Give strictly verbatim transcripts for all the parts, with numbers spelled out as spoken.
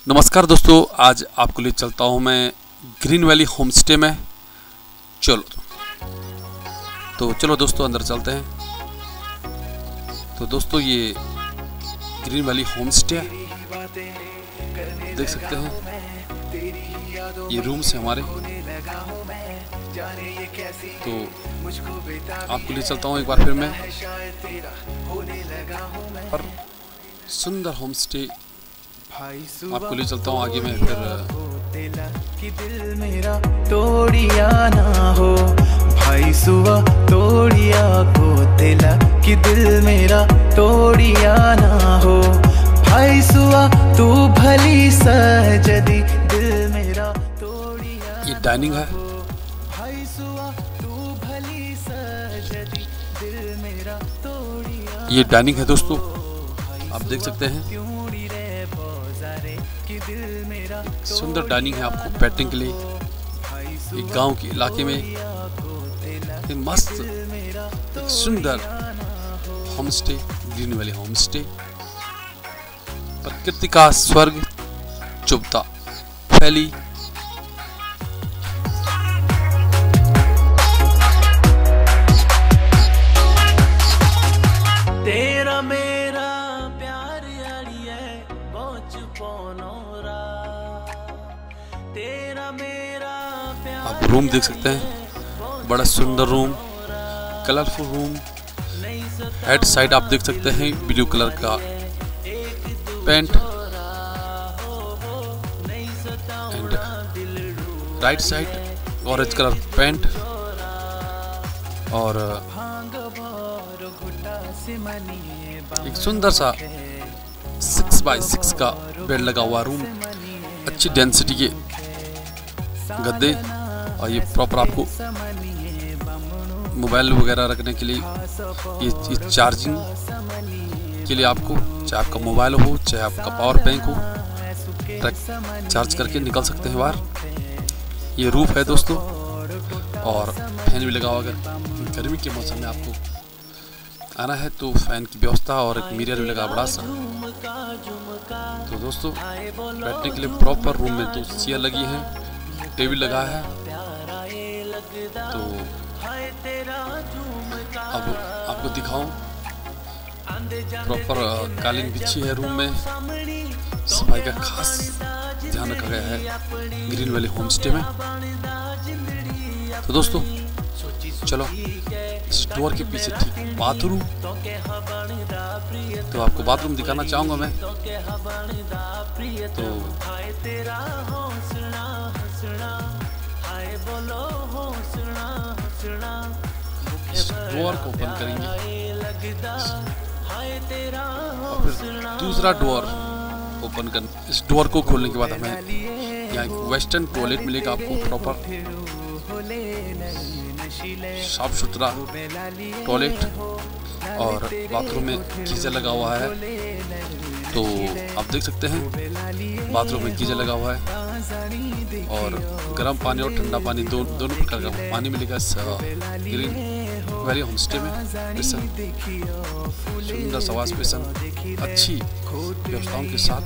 नमस्कार दोस्तों, आज आपको ले चलता हूँ मैं ग्रीन वैली होम स्टे में। चलो तो चलो दोस्तों अंदर चलते हैं। तो दोस्तों ये ग्रीन वैली होम स्टे देख सकते हैं, ये रूम्स हैं हमारे। तो आपको ले चलता हूँ एक बार फिर मैं, और सुंदर होम स्टे आपको ले चलता हूँ आगे में। फिर कि दिल मेरा तोड़िया ना हो भाई, सुबह तोड़िया को दिला कि दिल मेरा तोड़िया ना हो भाई, सुबह तू भली सहजदी दिल मेरा तोड़िया। ये डाइनिंग है भाई, सुबह तू भली सहजदी दिल मेरा तोड़िया। ये डाइनिंग है दोस्तों, आप देख सकते हैं। सुंदर डाइनिंग है आपको बैठने के लिए। एक गांव के इलाके में एक मस्त एक सुंदर home stay, green valley home stay. प्रकृति का स्वर्ग चुभता फैली तेरा मेरा प्यार यारिए बचपन तेरा मेरा प्यार। आप रूम देख सकते हैं, बड़ा सुंदर room, colourful room. Head side आप देख सकते हैं ब्लू कलर का paint, and right side orange colour paint, और एक सुंदर सा सिक्स बाय सिक्स का बेड लगा हुआ रूम, अच्छी डेंसिटी के गद्दे, और ये प्रॉपर आपको मोबाइल वगैरह रखने के लिए, ये, ये चार्जिंग के लिए आपको, चाहे आपका मोबाइल हो चाहे आपका पावर बैंक हो, चार्ज करके निकल सकते हैं बाहर। ये रूफ है दोस्तों, और फैन भी लगा हुआ। अगर गर्मी के मौसम में आपको आना है तो फैन की व्यवस्था और एक मिरर भी लगा बड़ा सा। तो दोस्तों बैठने के लिए प्रॉपर रूम में दो चेयर लगी हैं, टेबल लगा है। तो अब आपको दिखाऊं, प्रॉपर कालीन बिछी है रूम में, सफाई का खास ध्यान रखा गया है ग्रीन वैली होम स्टे में। तो दोस्तों चलो इस डोर के पीछे ठीक बाथरूम, तो आपको बाथरूम दिखाना चाहूंगा मैं। तो इस डोर को ओपन करेंगे, और फिर दूसरा डोर ओपन कर, इस डोर को खोलने के बाद हमें यहाँ एक वेस्टर्न टॉयलेट मिलेगा आपको, प्रॉपर साफ सुथरा टॉयलेट, और बाथरूम में गीजर लगा हुआ है। तो आप देख सकते हैं बाथरूम में गीजर लगा हुआ है, और गर्म पानी और ठंडा पानी दो, दोनों प्रकार का पानी मिलेगा इस ग्रीन वैली होम स्टे में। सुंदर सवास पेशन, अच्छी व्यवस्थाओं के साथ।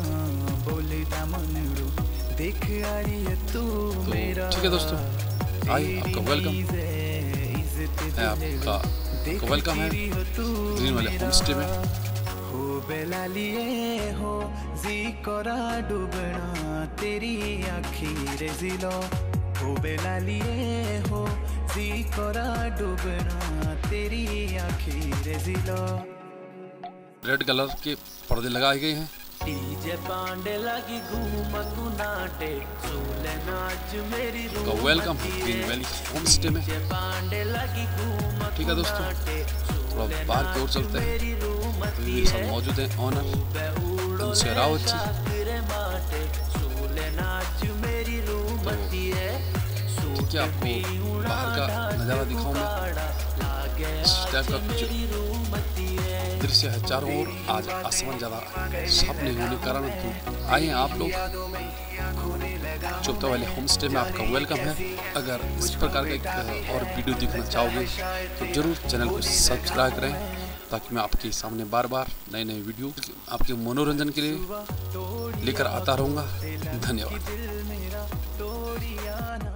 तो ठीक है दोस्तों, आइए, आपका वेलकम है, आपका, आपका वेलकम है ग्रीन वैली होम स्टे में। हो बेला लिए हो जी कोरा डूबना तेरी आखिर जिलो, हो बेला लिए हो जी कोरा डूबना तेरी आखिर जिलो। रेड कलर के पर्दे लगाए गए हैं। तो welcome green valley home stay में। ठीक है दोस्तों, थोड़ा बाहर की ओर चलते हैं। तो ये सब मौजूद हैं ऑनर, उनसे रावत जी। तो ठीक है, आपको बाहर का नज़ारा दिखाऊं मैं। इस टाइप का कुछ दृश्य है चारों ओर। आज आसमान ज़्यादा साफ नहीं होने के कारण तो आए हैं आप लोग चुभता वैली होम स्टे में, आपका वेलकम है। अगर इस प्रकार का एक और वीडियो देखना चाहोगे तो ज़रूर चैनल को सब्सक्राइब करें, ताकि मैं आपके सामने बार बार नए नए वीडियो आपके मनोरंजन के लिए लेकर आता रहूँगा। धन्यवाद।